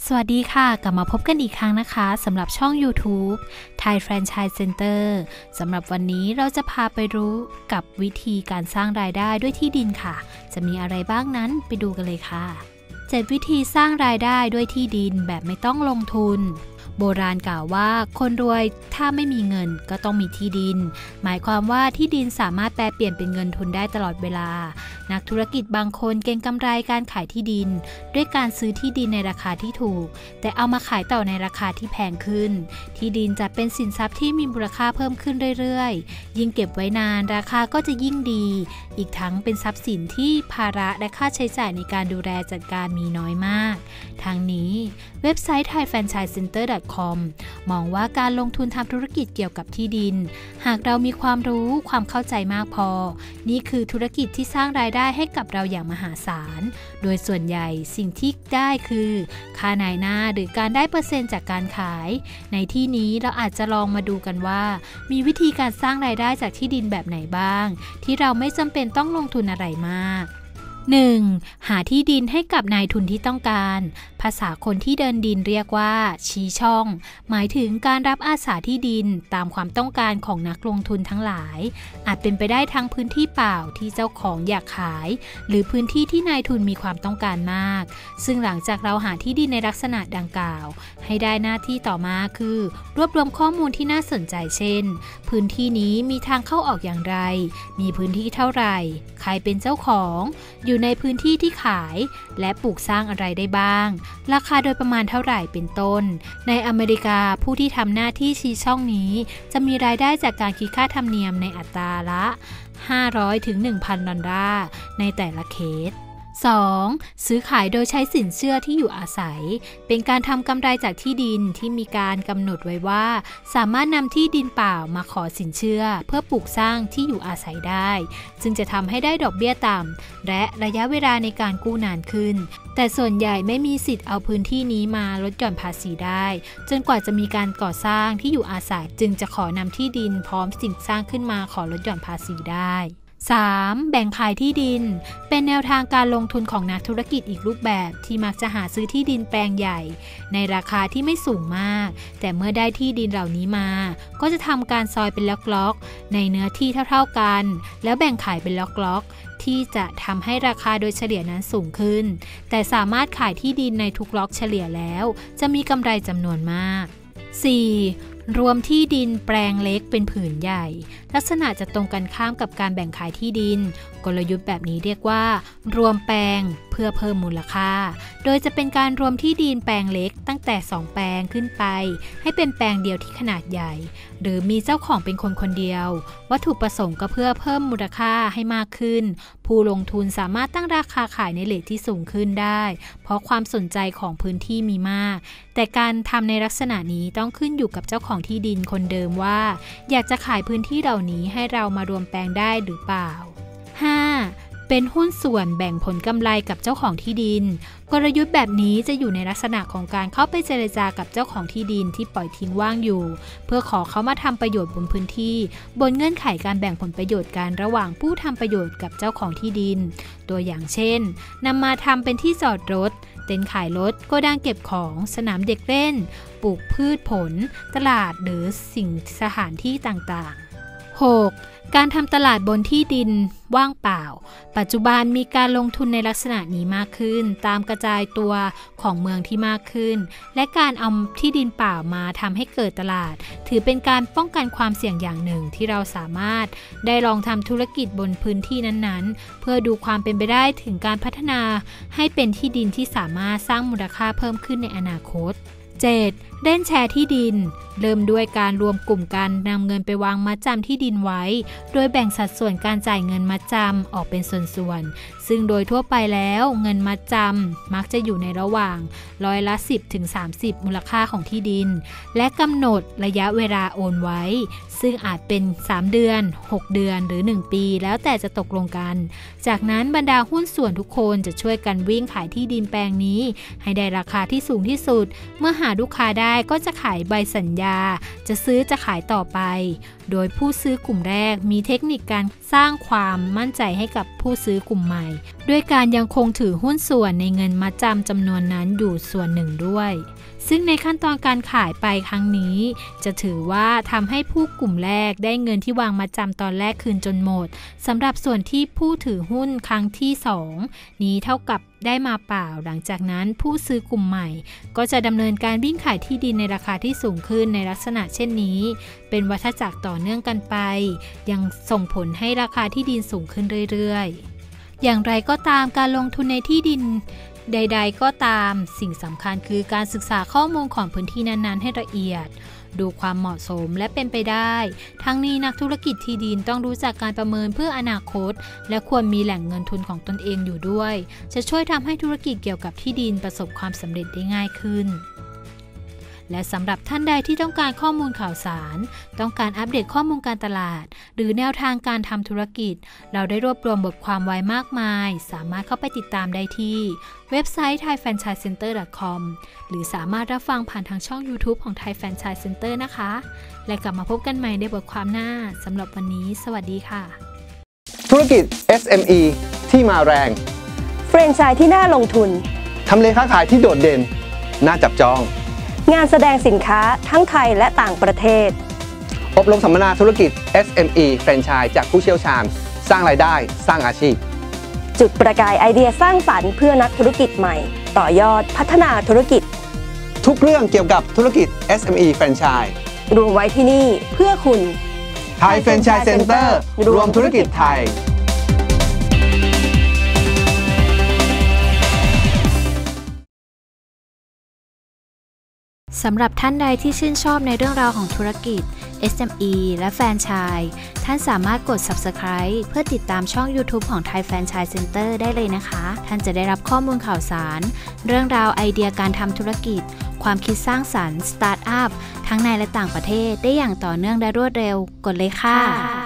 สวัสดีค่ะกลับมาพบกันอีกครั้งนะคะสำหรับช่อง YouTube Thai Franchise Center สำหรับวันนี้เราจะพาไปรู้กับวิธีการสร้างรายได้ด้วยที่ดินค่ะจะมีอะไรบ้างนั้นไปดูกันเลยค่ะ7วิธีสร้างรายได้ด้วยที่ดินแบบไม่ต้องลงทุนโบราณกล่าวว่าคนรวยถ้าไม่มีเงินก็ต้องมีที่ดินหมายความว่าที่ดินสามารถแปลเปลี่ยนเป็นเงินทุนได้ตลอดเวลานักธุรกิจบางคนเก็งกำไรการขายที่ดินด้วยการซื้อที่ดินในราคาที่ถูกแต่เอามาขายต่อในราคาที่แพงขึ้นที่ดินจะเป็นสินทรัพย์ที่มีมูลค่าเพิ่มขึ้นเรื่อยๆยิ่งเก็บไว้นานราคาก็จะยิ่งดีอีกทั้งเป็นทรัพย์สินที่ภาระและค่าใช้จ่ายในการดูแลจัดการมีน้อยมากทางนี้เว็บไซต์ thaifranchisecenter.com มองว่าการลงทุนทำธุรกิจเกี่ยวกับที่ดินหากเรามีความรู้ความเข้าใจมากพอนี่คือธุรกิจที่สร้างรายได้ให้กับเราอย่างมหาศาลโดยส่วนใหญ่สิ่งที่ได้คือค่านายหน้าหรือการได้เปอร์เซ็นต์จากการขายในที่นี้เราอาจจะลองมาดูกันว่ามีวิธีการสร้างรายได้จากที่ดินแบบไหนบ้างที่เราไม่จำเป็นต้องลงทุนอะไรมาก 1. หาที่ดินให้กับนายทุนที่ต้องการภาษาคนที่เดินดินเรียกว่าชี้ช่องหมายถึงการรับอาสาที่ดินตามความต้องการของนักลงทุนทั้งหลายอาจเป็นไปได้ทั้งพื้นที่เปล่าที่เจ้าของอยากขายหรือพื้นที่ที่นายทุนมีความต้องการมากซึ่งหลังจากเราหาที่ดินในลักษณะดังกล่าวให้ได้หน้าที่ต่อมาคือรวบรวมข้อมูลที่น่าสนใจเช่นพื้นที่นี้มีทางเข้าออกอย่างไรมีพื้นที่เท่าไหร่ใครเป็นเจ้าของอยู่ในพื้นที่ที่ขายและปลูกสร้างอะไรได้บ้างราคาโดยประมาณเท่าไหร่เป็นต้นในอเมริกาผู้ที่ทำหน้าที่ชี้ช่องนี้จะมีรายได้จากการคิดค่าธรรมเนียมในอัตราละ$500 ถึง$1,000ในแต่ละเคส2. ซื้อขายโดยใช้สินเชื่อที่อยู่อาศัยเป็นการทำกำไรจากที่ดินที่มีการกำหนดไว้ว่าสามารถนำที่ดินเปล่ามาขอสินเชื่อเพื่อปลูกสร้างที่อยู่อาศัยได้ซึ่งจะทำให้ได้ดอกเบี้ยต่ำและระยะเวลาในการกู้นานขึ้นแต่ส่วนใหญ่ไม่มีสิทธิ์เอาพื้นที่นี้มาลดหย่อนภาษีได้จนกว่าจะมีการก่อสร้างที่อยู่อาศัยจึงจะขอนำที่ดินพร้อมสิ่งสร้างขึ้นมาขอลดหย่อนภาษีได้ 3. แบ่งขายที่ดินเป็นแนวทางการลงทุนของนักธุรกิจอีกรูปแบบที่มักจะหาซื้อที่ดินแปลงใหญ่ในราคาที่ไม่สูงมากแต่เมื่อได้ที่ดินเหล่านี้มาก็จะทำการซอยเป็นล็อกๆในเนื้อที่เท่าๆกันแล้วแบ่งขายเป็นล็อกๆที่จะทำให้ราคาโดยเฉลี่ยนั้นสูงขึ้นแต่สามารถขายที่ดินในทุกล็อกเฉลี่ยแล้วจะมีกำไรจำนวนมาก 4. รวมที่ดินแปลงเล็กเป็นผืนใหญ่ลักษณะจะตรงกันข้ามกับการแบ่งขายที่ดินกลยุทธ์แบบนี้เรียกว่ารวมแปลงเพื่อเพิ่มมูลค่าโดยจะเป็นการรวมที่ดินแปลงเล็กตั้งแต่2แปลงขึ้นไปให้เป็นแปลงเดียวที่ขนาดใหญ่หรือมีเจ้าของเป็นคนเดียววัตถุประสงค์ก็เพื่อเพิ่มมูลค่าให้มากขึ้นผู้ลงทุนสามารถตั้งราคาขายในเรทที่สูงขึ้นได้เพราะความสนใจของพื้นที่มีมากแต่การทำในลักษณะนี้ต้องขึ้นอยู่กับเจ้าของที่ดินคนเดิมว่าอยากจะขายพื้นที่เหล่านี้ให้เรามารวมแปลงได้หรือเปล่า 5. เป็นหุ้นส่วนแบ่งผลกำไรกับเจ้าของที่ดินกลยุทธ์แบบนี้จะอยู่ในลักษณะของการเข้าไปเจรจากับเจ้าของที่ดินที่ปล่อยทิ้งว่างอยู่เพื่อขอเขามาทำประโยชน์บนพื้นที่บนเงื่อนไขการแบ่งผลประโยชน์กันระหว่างผู้ทำประโยชน์กับเจ้าของที่ดินตัวอย่างเช่นนำมาทำเป็นที่จอดรถเต็นท์ขายรถโกดังเก็บของสนามเด็กเล่นปลูกพืชผลตลาดหรือสิ่งสถานที่ต่างๆ 6. การทำตลาดบนที่ดินว่างเปล่าปัจจุบันมีการลงทุนในลักษณะนี้มากขึ้นตามกระจายตัวของเมืองที่มากขึ้นและการเอาที่ดินเปล่ามาทำให้เกิดตลาดถือเป็นการป้องกันความเสี่ยงอย่างหนึ่งที่เราสามารถได้ลองทำธุรกิจบนพื้นที่นั้นๆเพื่อดูความเป็นไปได้ถึงการพัฒนาให้เป็นที่ดินที่สามารถสร้างมูลค่าเพิ่มขึ้นในอนาคต 7. เล่นแชร์ที่ดินเริ่มด้วยการรวมกลุ่มกันนำเงินไปวางมัดจำที่ดินไว้โดยแบ่งสัดส่วนการจ่ายเงินมัดจำออกเป็นส่วนๆซึ่งโดยทั่วไปแล้วเงินมัดจำมักจะอยู่ในระหว่าง10% ถึง 30% มูลค่าของที่ดินและกำหนดระยะเวลาโอนไว้ซึ่งอาจเป็น3เดือน6เดือนหรือ1ปีแล้วแต่จะตกลงกันจากนั้นบรรดาหุ้นส่วนทุกคนจะช่วยกันวิ่งขายที่ดินแปลงนี้ให้ได้ราคาที่สูงที่สุดเมื่อหาาลูกค้าได้ก็จะขายใบสัญญาจะซื้อจะขายต่อไปโดยผู้ซื้อกลุ่มแรกมีเทคนิคการสร้างความมั่นใจให้กับผู้ซื้อกลุ่มใหม่ด้วยการยังคงถือหุ้นส่วนในเงินมัดจำจำนวนนั้นอยู่ส่วนหนึ่งด้วยซึ่งในขั้นตอนการขายไปครั้งนี้จะถือว่าทำให้ผู้กลุ่มแรกได้เงินที่วางมัดจำตอนแรกคืนจนหมดสำหรับส่วนที่ผู้ถือหุ้นครั้งที่2นี้เท่ากับได้มาเปล่าหลังจากนั้นผู้ซื้อกลุ่มใหม่ก็จะดำเนินการวิ่งขายที่ดินในราคาที่สูงขึ้นในลักษณะเช่นนี้เป็นวัฏจักรต่อเนื่องกันไปยังส่งผลให้ราคาที่ดินสูงขึ้นเรื่อยๆอย่างไรก็ตามการลงทุนในที่ดินใดๆก็ตามสิ่งสำคัญคือการศึกษาข้อมูลของพื้นที่นั้นๆให้ละเอียดดูความเหมาะสมและเป็นไปได้ทั้งนี้นักธุรกิจที่ดินต้องรู้จักการประเมินเพื่ออนาคตและควรมีแหล่งเงินทุนของตนเองอยู่ด้วยจะช่วยทำให้ธุรกิจเกี่ยวกับที่ดินประสบความสำเร็จได้ง่ายขึ้นและสำหรับท่านใดที่ต้องการข้อมูลข่าวสารต้องการอัปเดตข้อมูลการตลาดหรือแนวทางการทำธุรกิจเราได้รวบรวมบทความไว้มากมายสามารถเข้าไปติดตามได้ที่เว็บไซต์ thaifranchisecenter.com หรือสามารถรับฟังผ่านทางช่อง YouTube ของ Thai Franchise Center นะคะและกลับมาพบกันใหม่ในบทความหน้าสำหรับวันนี้สวัสดีค่ะธุรกิจ SME ที่มาแรงแฟรนไชส์ที่น่าลงทุนทำเลค้าขายที่โดดเด่นน่าจับจองงานแสดงสินค้าทั้งไทยและต่างประเทศอบรมสัมมนาธุรกิจ SME แฟรนไชส์จากผู้เชี่ยวชาญสร้างรายได้สร้างอาชีพจุดประกายไอเดียสร้างสรรค์เพื่อนักธุรกิจใหม่ต่อยอดพัฒนาธุรกิจทุกเรื่องเกี่ยวกับธุรกิจ SME แฟรนไชส์รวมไว้ที่นี่เพื่อคุณ Thai Franchise Center รวมธุรกิจไทยสำหรับท่านใดที่ชื่นชอบในเรื่องราวของธุรกิจ SME และแฟรนไชส์ท่านสามารถกด Subscribe เพื่อติดตามช่อง YouTube ของ Thai Franchise Center ได้เลยนะคะท่านจะได้รับข้อมูลข่าวสารเรื่องราวไอเดียการทำธุรกิจความคิดสร้างสรรค์สตาร์ทอัพทั้งในและต่างประเทศได้อย่างต่อเนื่องและรวดเร็วกดเลยค่ะ